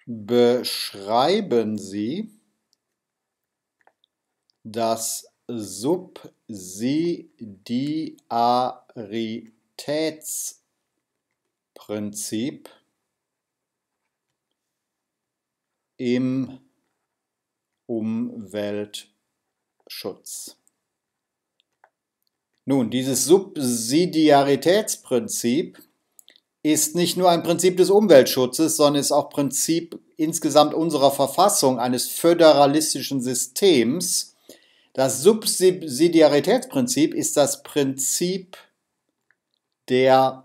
Beschreiben Sie das Subsidiaritätsprinzip im Umweltschutz. Nun, dieses Subsidiaritätsprinzip ist nicht nur ein Prinzip des Umweltschutzes, sondern ist auch Prinzip insgesamt unserer Verfassung eines föderalistischen Systems. Das Subsidiaritätsprinzip ist das Prinzip der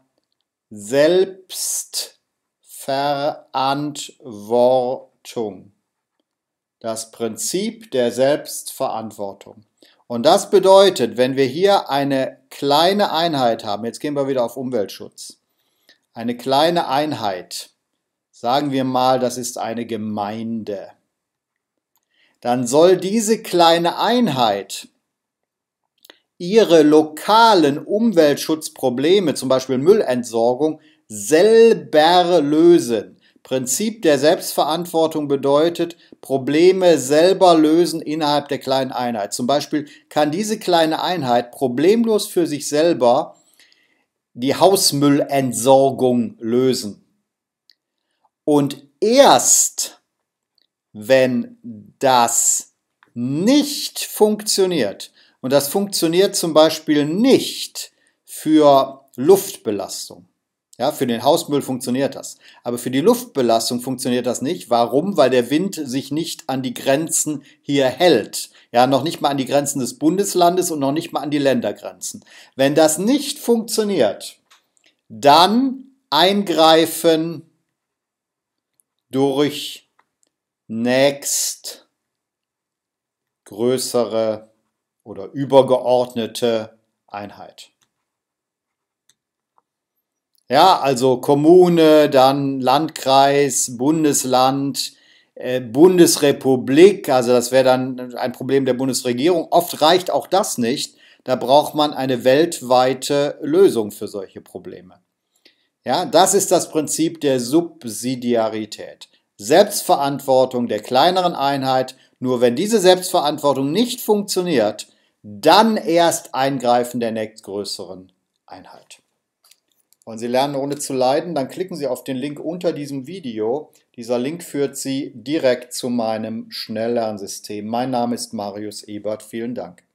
Selbstverantwortung. Das Prinzip der Selbstverantwortung. Und das bedeutet, wenn wir hier eine kleine Einheit haben, jetzt gehen wir wieder auf Umweltschutz, eine kleine Einheit, sagen wir mal, das ist eine Gemeinde, dann soll diese kleine Einheit ihre lokalen Umweltschutzprobleme, zum Beispiel Müllentsorgung, selber lösen. Prinzip der Selbstverantwortung bedeutet, Probleme selber lösen innerhalb der kleinen Einheit. Zum Beispiel kann diese kleine Einheit problemlos für sich selber die Hausmüllentsorgung lösen. Und erst wenn das nicht funktioniert, und das funktioniert zum Beispiel nicht für Luftbelastung, ja, für den Hausmüll funktioniert das, aber für die Luftbelastung funktioniert das nicht. Warum? Weil der Wind sich nicht an die Grenzen hier hält. Ja, noch nicht mal an die Grenzen des Bundeslandes und noch nicht mal an die Ländergrenzen. Wenn das nicht funktioniert, dann eingreifen durch nächstgrößere oder übergeordnete Einheit. Ja, also Kommune, dann Landkreis, Bundesland, Bundesrepublik, also das wäre dann ein Problem der Bundesregierung. Oft reicht auch das nicht, da braucht man eine weltweite Lösung für solche Probleme. Ja, das ist das Prinzip der Subsidiarität. Selbstverantwortung der kleineren Einheit, nur wenn diese Selbstverantwortung nicht funktioniert, dann erst Eingreifen der nächstgrößeren Einheit. Wollen Sie lernen, ohne zu leiden? Dann klicken Sie auf den Link unter diesem Video. Dieser Link führt Sie direkt zu meinem Schnelllernsystem. Mein Name ist Marius Ebert. Vielen Dank.